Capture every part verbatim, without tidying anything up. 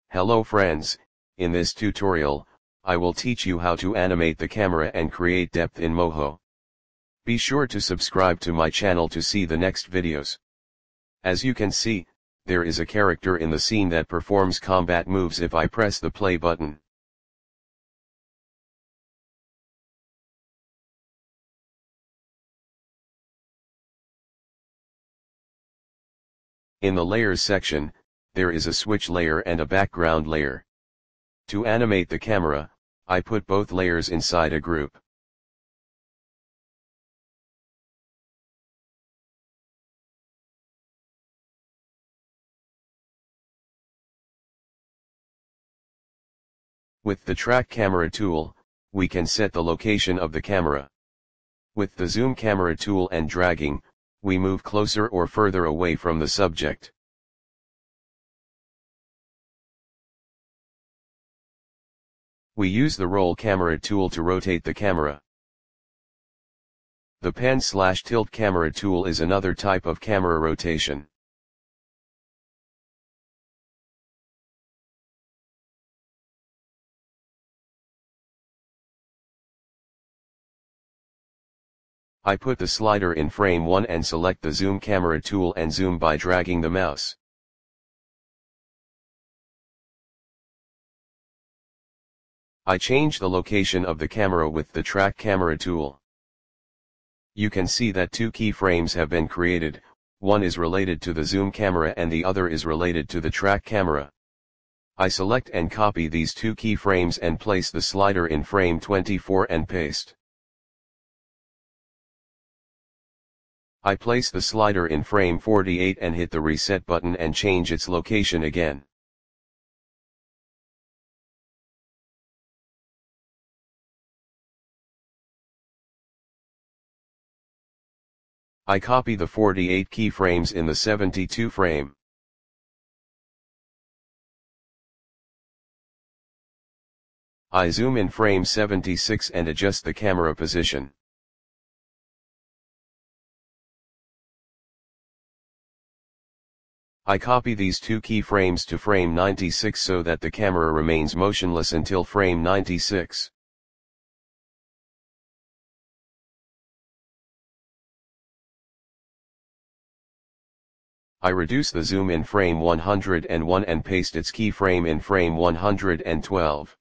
Hello friends, in this tutorial, I will teach you how to animate the camera and create depth in Moho. Be sure to subscribe to my channel to see the next videos. As you can see, there is a character in the scene that performs combat moves if I press the play button. In the layers section, there is a switch layer and a background layer. To animate the camera, I put both layers inside a group. With the track camera tool, we can set the location of the camera. With the zoom camera tool and dragging, we move closer or further away from the subject. We use the roll camera tool to rotate the camera. The pan slash tilt camera tool is another type of camera rotation. I put the slider in frame one and select the zoom camera tool and zoom by dragging the mouse. I change the location of the camera with the track camera tool. You can see that two keyframes have been created, one is related to the zoom camera and the other is related to the track camera. I select and copy these two keyframes and place the slider in frame twenty-four and paste. I place the slider in frame forty-eight and hit the reset button and change its location again. I copy the forty-eight keyframes in the seventy-two frame. I zoom in frame seventy-six and adjust the camera position. I copy these two keyframes to frame ninety-six so that the camera remains motionless until frame ninety-six. I reduce the zoom in frame one hundred one and paste its keyframe in frame one hundred twelve.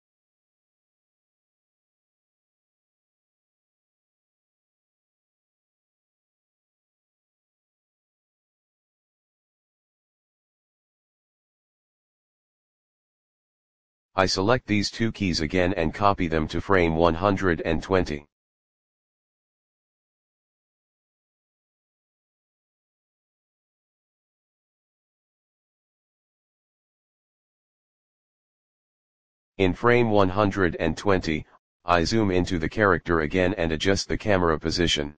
I select these two keys again and copy them to frame one hundred twenty. In frame one hundred twenty, I zoom into the character again and adjust the camera position.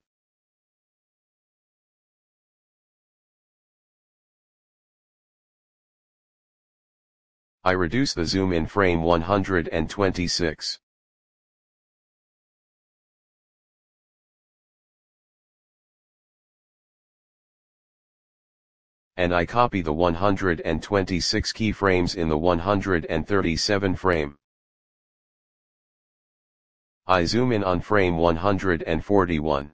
I reduce the zoom in frame one hundred twenty-six. And I copy the one hundred twenty-six keyframes in the one hundred thirty-seven frame. I zoom in on frame one hundred forty-one.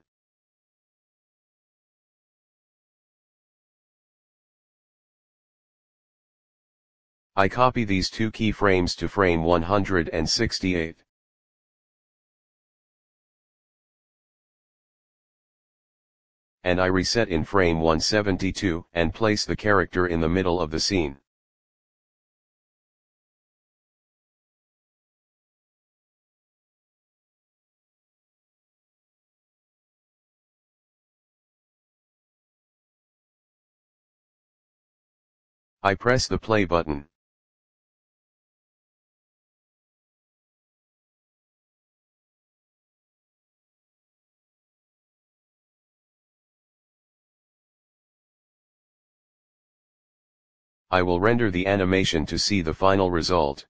I copy these two keyframes to frame one hundred sixty-eight. And I reset in frame one seventy-two and place the character in the middle of the scene. I press the play button. I will render the animation to see the final result.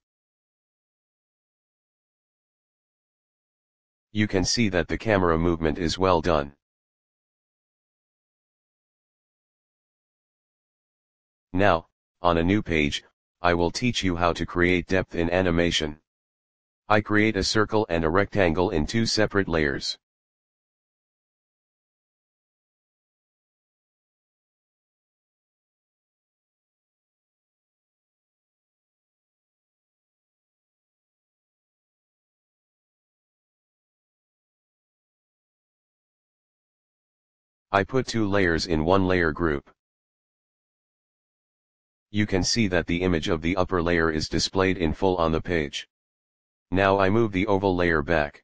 You can see that the camera movement is well done. Now, on a new page, I will teach you how to create depth in animation. I create a circle and a rectangle in two separate layers. I put two layers in one layer group. You can see that the image of the upper layer is displayed in full on the page. Now I move the oval layer back.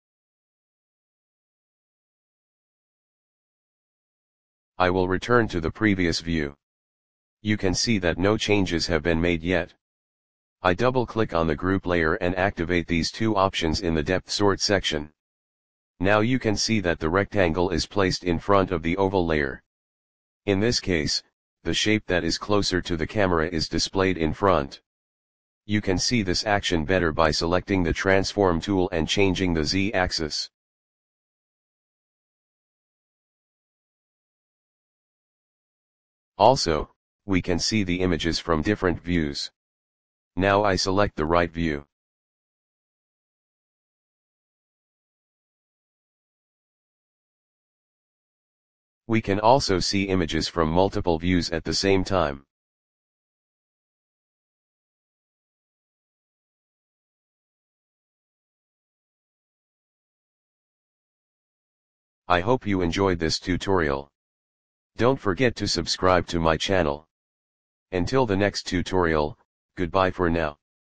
I will return to the previous view. You can see that no changes have been made yet. I double-click on the group layer and activate these two options in the depth sort section. Now you can see that the rectangle is placed in front of the oval layer. In this case, the shape that is closer to the camera is displayed in front. You can see this action better by selecting the transform tool and changing the Z-axis. Also, we can see the images from different views. Now I select the right view. We can also see images from multiple views at the same time. I hope you enjoyed this tutorial. Don't forget to subscribe to my channel. Until the next tutorial, goodbye for now.